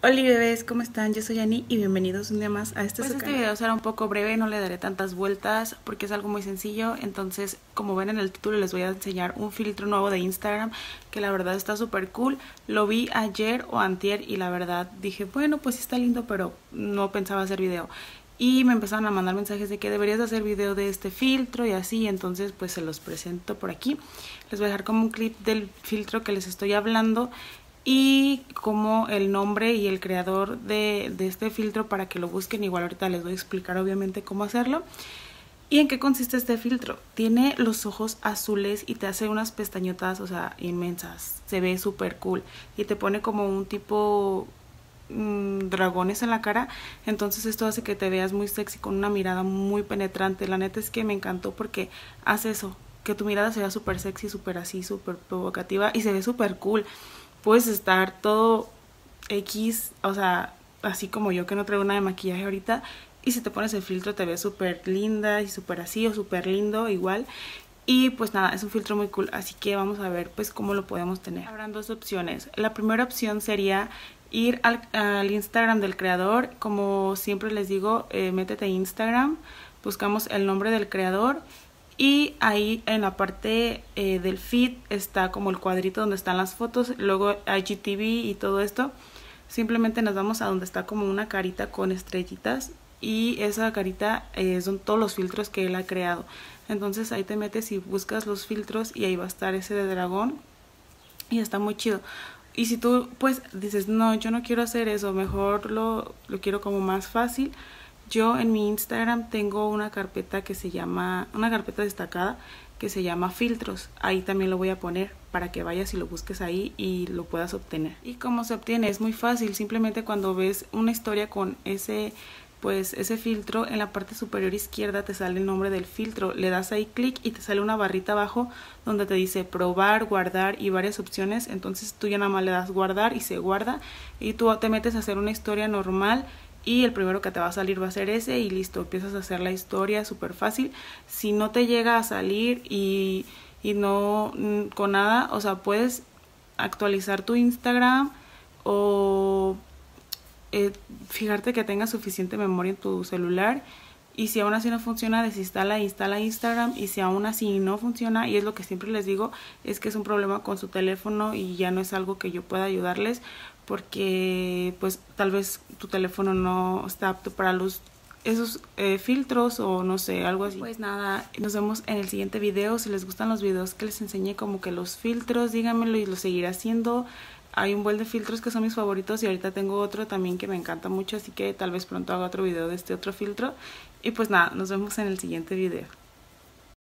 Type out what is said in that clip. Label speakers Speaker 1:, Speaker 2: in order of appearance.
Speaker 1: Hola bebés, ¿cómo están? Yo soy Ani y bienvenidos un día más a este
Speaker 2: Este video será un poco breve, no le daré tantas vueltas porque es algo muy sencillo. Entonces, como ven en el título, les voy a enseñar un filtro nuevo de Instagram que la verdad está súper cool. Lo vi ayer o antier y la verdad dije, bueno, pues sí está lindo, pero no pensaba hacer video. Y me empezaron a mandar mensajes de que deberías hacer video de este filtro y así, entonces pues se los presento por aquí. Les voy a dejar como un clip del filtro que les estoy hablando y como el nombre y el creador de este filtro para que lo busquen. Igual ahorita les voy a explicar obviamente cómo hacerlo. ¿Y en qué consiste este filtro? Tiene los ojos azules y te hace unas pestañotas, o sea, inmensas. Se ve súper cool y te pone como un tipo dragones en la cara. Entonces esto hace que te veas muy sexy con una mirada muy penetrante. La neta es que me encantó porque hace eso, que tu mirada se vea súper sexy, súper así, súper provocativa y se ve súper cool. Puedes estar todo X, o sea, así como yo que no traigo nada de maquillaje ahorita, y si te pones el filtro te ves súper linda y súper así o súper lindo igual. Y pues nada, es un filtro muy cool, así que vamos a ver pues cómo lo podemos tener. Habrán dos opciones. La primera opción sería ir al Instagram del creador. Como siempre les digo, métete a Instagram, buscamos el nombre del creador y ahí en la parte del feed está como el cuadrito donde están las fotos, luego IGTV y todo esto. Simplemente nos vamos a donde está como una carita con estrellitas y esa carita son todos los filtros que él ha creado. Entonces ahí te metes y buscas los filtros y ahí va a estar ese de dragón y está muy chido. Y si tú pues dices, no, yo no quiero hacer eso, mejor lo quiero como más fácil. Yo en mi Instagram tengo una carpeta que se llama, una carpeta destacada que se llama filtros. Ahí también lo voy a poner para que vayas y lo busques ahí y lo puedas obtener. ¿Y cómo se obtiene? Es muy fácil. Simplemente cuando ves una historia con ese filtro, en la parte superior izquierda te sale el nombre del filtro. Le das ahí clic y te sale una barrita abajo donde te dice probar, guardar y varias opciones. Entonces tú ya nada más le das guardar y se guarda y tú te metes a hacer una historia normal. Y el primero que te va a salir va a ser ese y listo, empiezas a hacer la historia súper fácil. Si no te llega a salir y no con nada, o sea, puedes actualizar tu Instagram o fijarte que tengas suficiente memoria en tu celular. Y si aún así no funciona, desinstala e instala Instagram. Y si aún así no funciona, y es lo que siempre les digo, es que es un problema con su teléfono y ya no es algo que yo pueda ayudarles, porque pues tal vez tu teléfono no está apto para esos filtros o no sé, algo así. Pues nada, nos vemos en el siguiente video. Si les gustan los videos que les enseñé como que los filtros, díganmelo y lo seguiré haciendo. Hay un buen de filtros que son mis favoritos y ahorita tengo otro también que me encanta mucho, así que tal vez pronto haga otro video de este otro filtro. Y pues nada, nos vemos en el siguiente video.